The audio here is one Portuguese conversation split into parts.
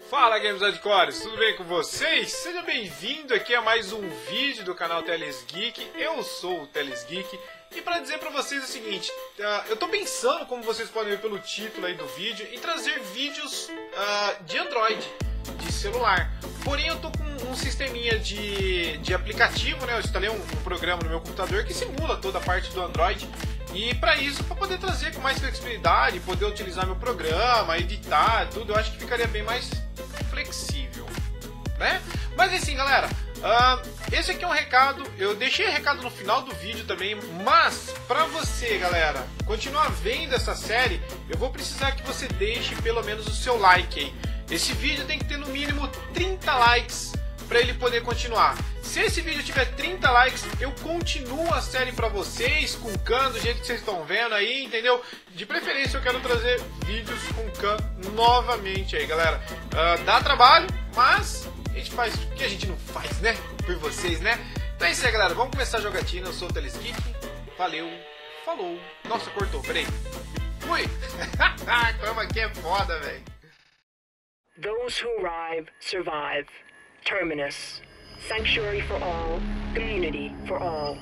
Fala Games Hardcores, tudo bem com vocês? Seja bem-vindo aqui a mais um vídeo do canal Teles Geek. Eu sou o Teles Geek e para dizer para vocês o seguinte, eu tô pensando, como vocês podem ver pelo título aí do vídeo, em trazer vídeos de Android, de celular. Porém eu tô com um sisteminha de aplicativo, né? Eu instalei um programa no meu computador que simula toda a parte do Android. E para isso, para poder trazer com mais flexibilidade, poder utilizar meu programa, editar, tudo, eu acho que ficaria bem mais flexível, né? Mas assim, galera, esse aqui é um recado, eu deixei recado no final do vídeo também, mas para você, galera, continuar vendo essa série, eu vou precisar que você deixe pelo menos o seu like aí. Esse vídeo tem que ter no mínimo 30 likes para ele poder continuar. Se esse vídeo tiver 30 likes, eu continuo a série pra vocês, com Khan, do jeito que vocês estão vendo aí, entendeu? De preferência eu quero trazer vídeos com Khan novamente aí, galera. Dá trabalho, mas a gente faz o que a gente não faz, né? Por vocês, né? Então é isso aí, galera. Vamos começar a jogatina. Eu sou o Teles Geek. Valeu, falou. Nossa, cortou, peraí. Fui! Como aqui é foda, velho. Those who arrive, survive. Terminus. Sanctuary for all, community for all.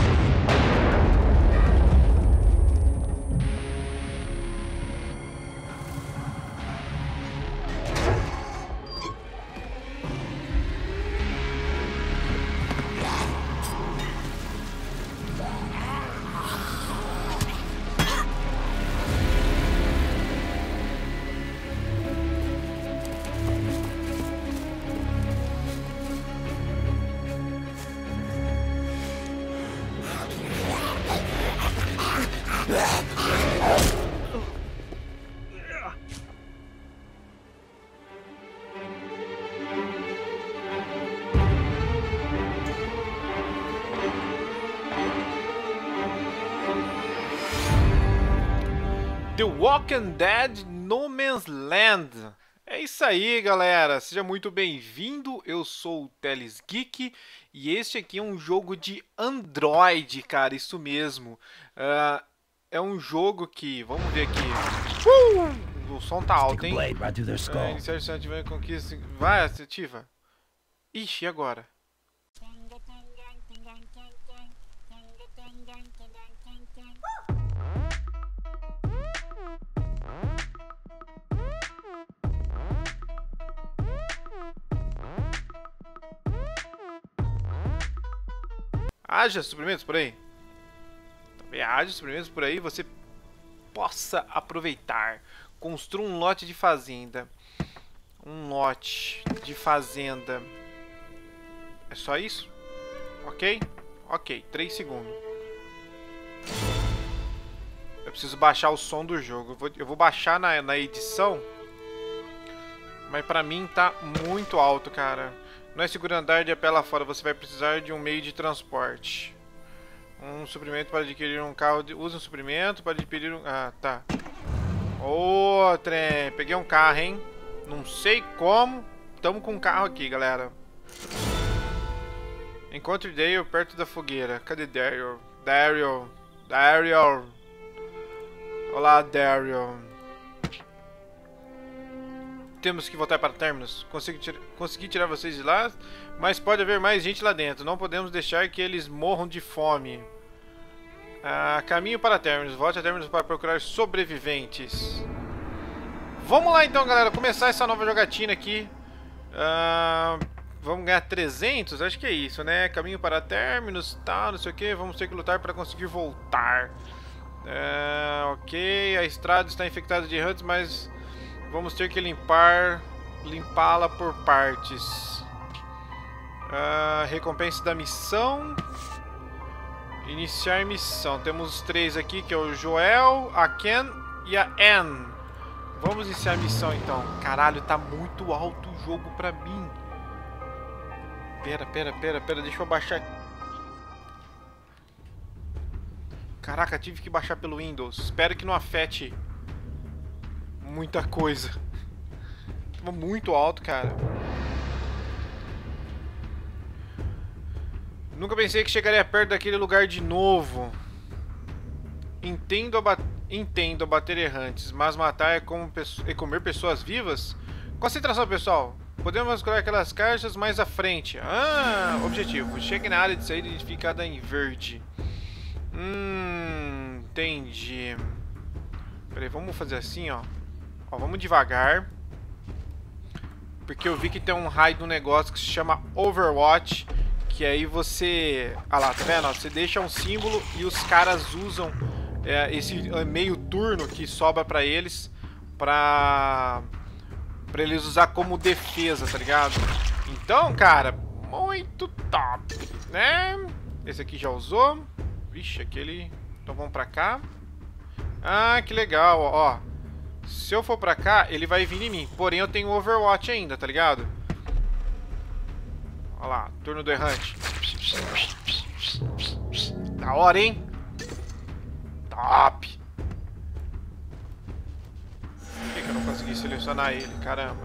The Walking Dead No Man's Land. É isso aí, galera. Seja muito bem-vindo. Eu sou o Teles Geek e este aqui é um jogo de Android, cara. Isso mesmo. É um jogo que... Vamos ver aqui. O som tá alto, hein? Iniciar o ativar conquista. Vai, ativa. Ixi, e agora? Haja suprimentos por aí. Também haja suprimentos por aí. Você possa aproveitar. Construa um lote de fazenda. Um lote de fazenda. É só isso? Ok? Ok, 3 segundos. Eu preciso baixar o som do jogo. Eu vou baixar na edição. Mas pra mim tá muito alto, cara. Não é seguro andar de a pé lá fora, você vai precisar de um meio de transporte. Um suprimento para adquirir um carro. Use um suprimento para adquirir um... Ah, tá. Ô, trem. Peguei um carro, hein? Não sei como. Tamo com um carro aqui, galera. Encontre Daryl perto da fogueira. Cadê Daryl? Daryl. Olá, Daryl. Temos que voltar para Terminus. Consegui tirar vocês de lá, mas pode haver mais gente lá dentro. Não podemos deixar que eles morram de fome. Caminho para Terminus. Volte a Terminus para procurar sobreviventes. Vamos lá então, galera. Começar essa nova jogatina aqui. Vamos ganhar 300? Acho que é isso, né? Caminho para Terminus, tá, não sei o que. Vamos ter que lutar para conseguir voltar. Ok, a estrada está infectada de hunts, mas... vamos ter que limpá-la por partes. Recompensa da missão. Iniciar missão. Temos os 3 aqui, que é o Joel, a Ken e a Anne. Vamos iniciar a missão então. Caralho, tá muito alto o jogo pra mim. Pera, deixa eu baixar. Caraca, tive que baixar pelo Windows. Espero que não afete muita coisa. Tava muito alto, cara. Nunca pensei que chegaria perto daquele lugar de novo. Entendo abater errantes, mas matar é como comer pessoas vivas? Concentração, pessoal. Podemos escolher aquelas caixas mais à frente. Ah, objetivo. Chegue na área de saída identificada em verde. Entendi. Peraí, vamos fazer assim, ó. Ó, vamos devagar. Porque eu vi que tem um raio do negócio que se chama Overwatch. Que aí você... Ah lá, tá vendo? Você deixa um símbolo e os caras usam esse meio turno que sobra pra eles. Pra eles usar como defesa, tá ligado? Então, cara, muito top, né? Esse aqui já usou. Vixe, aquele... Então vamos pra cá. Ah, que legal, ó. Se eu for pra cá, ele vai vir em mim. Porém, eu tenho Overwatch ainda, tá ligado? Olha lá, turno do errante. Da hora, hein? Top! Por que eu não consegui selecionar ele? Caramba.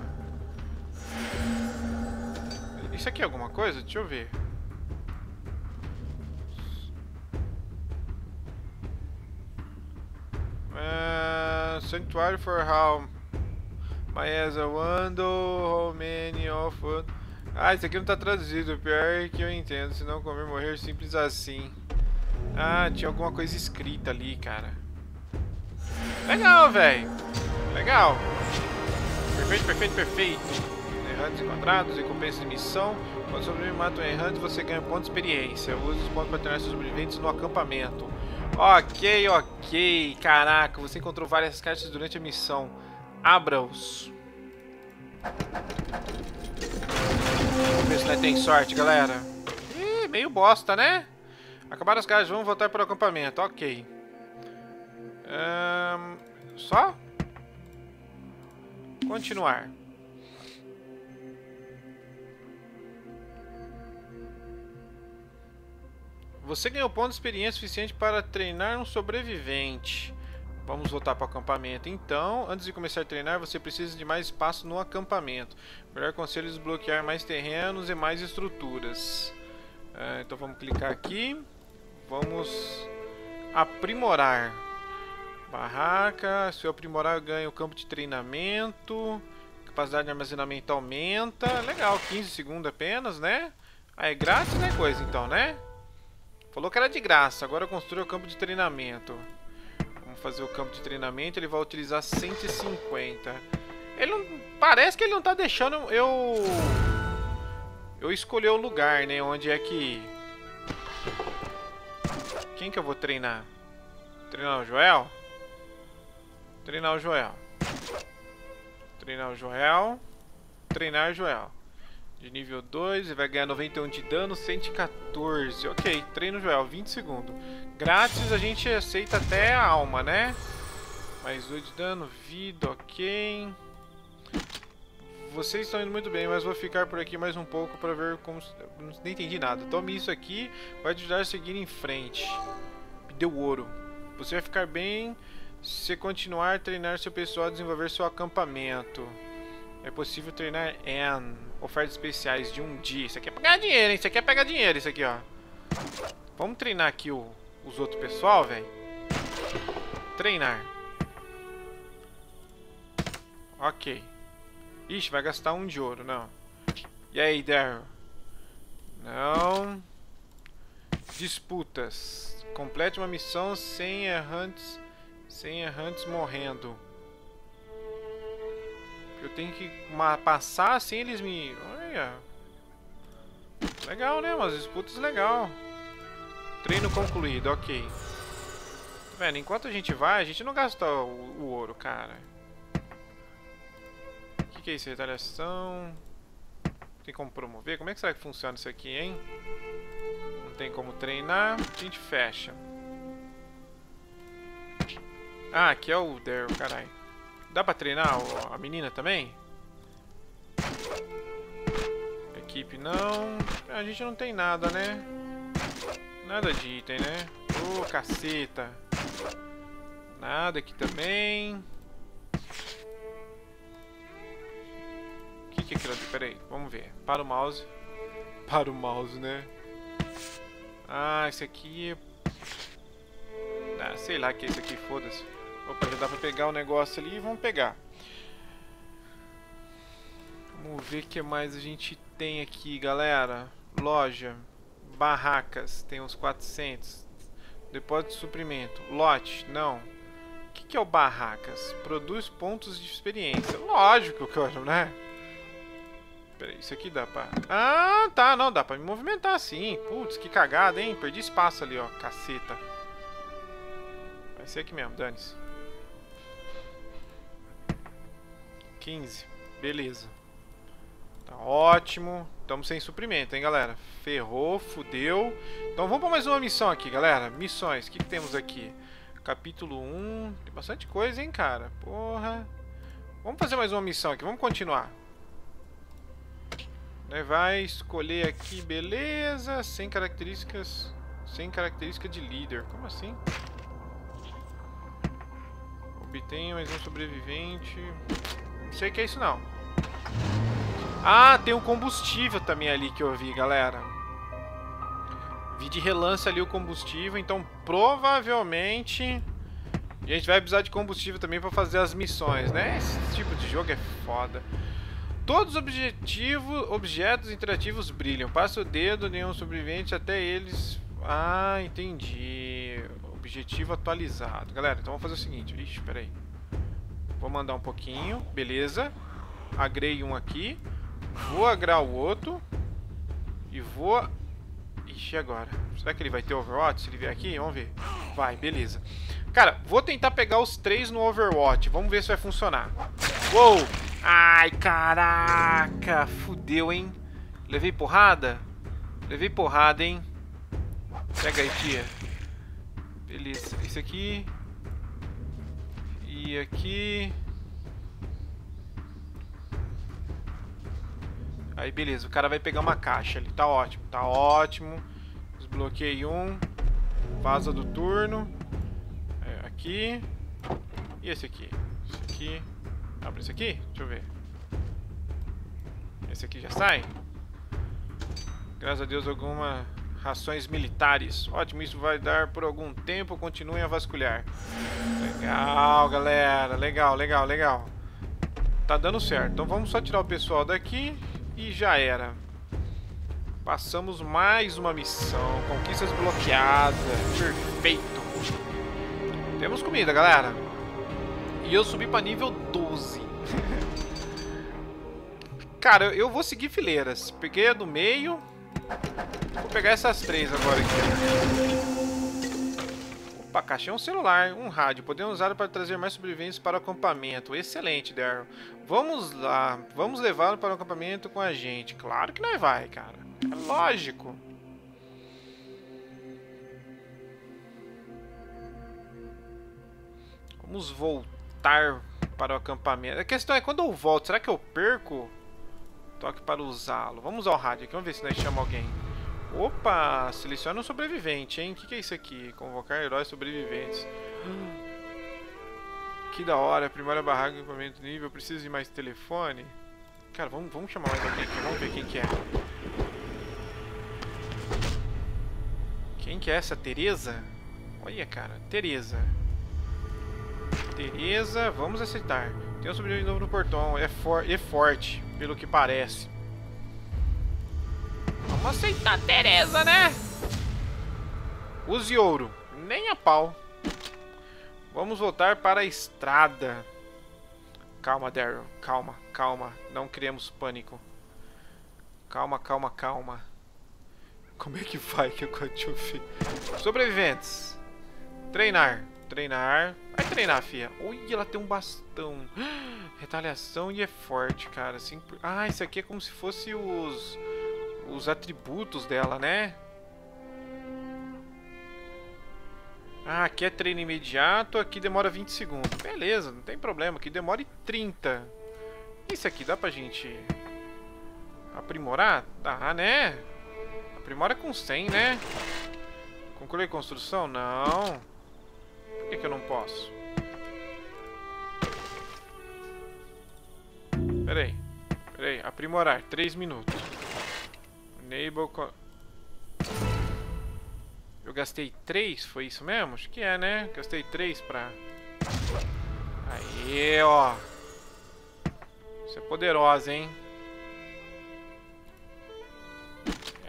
Isso aqui é alguma coisa? Deixa eu ver. Sanctuary for how my as a wando, how many of... Ah, isso aqui não tá traduzido. O pior é que eu entendo. Se não comer, morrer, simples assim. Ah, tinha alguma coisa escrita ali, cara. Legal, velho. Legal. Perfeito, perfeito, perfeito. Errantes encontrados, recompensa de missão. Quando sobreviver mata um errante, você ganha pontos de experiência. Use os pontos para tornar seus sobreviventes no acampamento. Ok, ok. Caraca, você encontrou várias cartas durante a missão. Abra-os. Vamos ver se nós tem sorte, galera. Ih, meio bosta, né? Acabaram as cartas, vamos voltar para o acampamento. Ok. Só? Continuar. Você ganhou pontos de experiência suficiente para treinar um sobrevivente. Vamos voltar para o acampamento. Então, antes de começar a treinar, você precisa de mais espaço no acampamento. Melhor conselho é desbloquear mais terrenos e mais estruturas. Então vamos clicar aqui. Vamos aprimorar. Barraca. Se eu aprimorar, eu ganho campo de treinamento. Capacidade de armazenamento aumenta. Legal, 15 segundos apenas, né? Ah, é grátis, né? Coisa então, né? Falou que era de graça, agora construa o campo de treinamento. Vamos fazer o campo de treinamento, ele vai utilizar 150. Ele não... Parece que ele não tá deixando eu escolher o lugar, né? Onde é que... Quem que eu vou treinar? Treinar o Joel? Treinar o Joel. Treinar o Joel. Treinar o Joel. De nível 2, ele vai ganhar 91 de dano, 114. Ok, treino Joel, 20 segundos. Grátis a gente aceita até a alma, né? Mais 2 de dano, vida, ok. Vocês estão indo muito bem, mas vou ficar por aqui mais um pouco para ver como... Não entendi nada. Tome isso aqui, vai te ajudar a seguir em frente. Me deu ouro. Você vai ficar bem se continuar a treinar seu pessoal a desenvolver seu acampamento. É possível treinar ofertas especiais de um dia. Isso aqui é pegar dinheiro, hein? Isso aqui é pegar dinheiro, isso aqui, ó. Vamos treinar aqui os outros pessoal, velho. Treinar. Ok. Ixi, vai gastar 1 de ouro, não. E aí, Daryl? Não. Disputas. Complete uma missão sem errantes morrendo. Eu tenho que passar assim eles me... Olha. Legal, né? Umas disputas legal. Treino concluído, ok. Tá vendo? Enquanto a gente vai, a gente não gasta o ouro, cara. O que é isso? Retaliação. Tem como promover? Como é que será que funciona isso aqui, hein? Não tem como treinar. A gente fecha. Ah, aqui é o Daryl, caralho. Dá pra treinar a menina também? Equipe não. A gente não tem nada, né? Nada de item, né? Ô, caceta. Nada aqui também. O que é aquilo ali? Pera aí, vamos ver. Para o mouse. Para o mouse, né? Ah, esse aqui é... Ah, sei lá que é esse aqui, foda-se. Opa, já dá pra pegar o negócio ali e vamos pegar. ver o que mais a gente tem aqui, galera. Loja, barracas, tem uns 400. Depósito de suprimento, lote, não. O que é o barracas? Produz pontos de experiência. Lógico que eu quero, né? Peraí, isso aqui dá pra... Ah, tá, não, dá pra me movimentar assim. Putz, que cagada, hein? Perdi espaço ali, ó, caceta. Vai ser aqui mesmo, dane-se. 15, beleza. Tá ótimo. Estamos sem suprimento, hein, galera? Ferrou, fudeu. Então vamos para mais uma missão aqui, galera. Missões, o que temos aqui? Capítulo 1. Tem bastante coisa, hein, cara? Porra. Vamos fazer mais uma missão aqui, vamos continuar. Vai escolher aqui, beleza. Sem características. Sem característica de líder. Como assim? Obtenha mais um sobrevivente. Não sei o que é isso, não. Ah, tem um combustível também ali que eu vi, galera. Vi de relance ali o combustível. Então, provavelmente a gente vai precisar de combustível também para fazer as missões, né? Esse tipo de jogo é foda. Todos os objetos interativos brilham. Passa o dedo, nenhum sobrevivente até eles... Ah, entendi. Objetivo atualizado. Galera, então vamos fazer o seguinte. Ixi, peraí. Vou mandar um pouquinho. Beleza. Agrei um aqui. Vou agrar o outro. E vou... Ixi, agora. Será que ele vai ter Overwatch se ele vier aqui? Vamos ver. Vai, beleza. Cara, vou tentar pegar os 3 no Overwatch. Vamos ver se vai funcionar. Uou! Ai, caraca! Fudeu, hein? Levei porrada? Levei porrada, hein? Pega aí, tia. Beleza. Esse aqui. E aqui. Aí, beleza. O cara vai pegar uma caixa ali. Tá ótimo. Tá ótimo. Desbloqueei um. Vaza do turno. Aqui. E esse aqui. Esse aqui. Abre esse aqui? Deixa eu ver. Esse aqui já sai? Graças a Deus, algumas rações militares. Ótimo, isso vai dar por algum tempo. Continuem a vasculhar. Legal, galera. Legal, legal, legal. Tá dando certo. Então vamos só tirar o pessoal daqui e já era. Passamos mais uma missão. Conquistas bloqueadas. Perfeito. Temos comida, galera. E eu subi pra nível 12. Cara, eu vou seguir fileiras. Peguei a do meio. Vou pegar essas 3 agora aqui. Opa, caixinha, um celular, um rádio. Podemos usar para trazer mais sobreviventes para o acampamento. Excelente, Daryl. Vamos lá. Vamos levá-lo para o acampamento com a gente. Claro que nós vai, cara. É lógico. Vamos voltar para o acampamento. A questão é, quando eu volto, será que eu perco? Toque para usá-lo. Vamos usar o rádio aqui, vamos ver se nós chamamos alguém. Opa, seleciona um sobrevivente, hein? O que é isso aqui? Convocar heróis sobreviventes. Que da hora, primeira barraca, equipamento nível. Preciso de mais telefone. Cara, vamos chamar mais alguém aqui, vamos ver quem que é. Quem que é essa? Tereza? Olha, cara, Tereza. Tereza, vamos aceitar. Tem um sobrevivente novo no portão, é forte, pelo que parece. Vamos aceitar a Tereza, né? Use ouro, nem a pau. Vamos voltar para a estrada. Calma, Daryl, calma, calma. Não criemos pânico. Calma, calma, calma. Como é que vai que eu deixa eu ver. Sobreviventes. Treinar. Treinar. Vai treinar, fia. Ui, ela tem um bastão. Retaliação e é forte, cara. Assim, ah, isso aqui é como se fosse os atributos dela, né? Ah, aqui é treino imediato. Aqui demora 20 segundos. Beleza, não tem problema. Aqui demora 30. Isso aqui dá pra gente aprimorar? Dá, né? Aprimora com 100, né? Concluir construção? Não. Por que eu não posso? Peraí. Peraí. Aprimorar. 3 minutos. Enable... Eu gastei 3? Foi isso mesmo? Acho que é, né? Gastei 3 pra... Aí, ó. Você é poderosa, hein?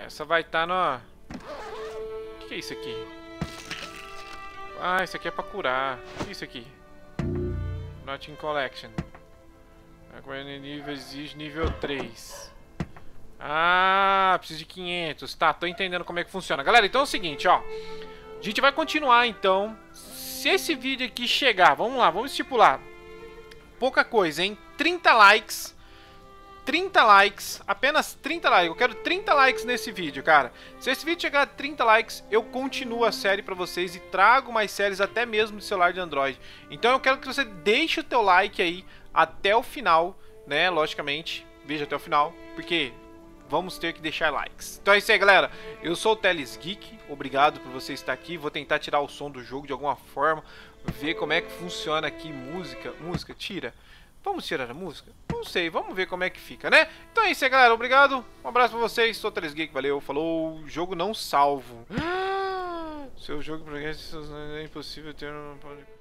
Essa vai estar no... O que é isso aqui? Ah, isso aqui é pra curar. O que é isso aqui? Not in collection. Agora nível exige nível 3. Ah, preciso de 500. Tá, tô entendendo como é que funciona. Galera, então é o seguinte, ó. A gente vai continuar, então. Se esse vídeo aqui chegar... Vamos lá, vamos estipular. Pouca coisa, hein? 30 likes. 30 likes. Apenas 30 likes. Eu quero 30 likes nesse vídeo, cara. Se esse vídeo chegar a 30 likes, eu continuo a série pra vocês e trago mais séries até mesmo de celular de Android. Então eu quero que você deixe o teu like aí até o final, né? Logicamente, veja até o final, porque... vamos ter que deixar likes. Então é isso aí, galera. Eu sou o Teles Geek. Obrigado por você estar aqui. Vou tentar tirar o som do jogo de alguma forma. Ver como é que funciona aqui. Música, tira. Vamos tirar a música? Não sei, vamos ver como é que fica, né? Então é isso aí, galera. Obrigado. Um abraço pra vocês. Sou o Teles Geek. Valeu, falou. Jogo não salvo. Seu jogo progresso é impossível ter...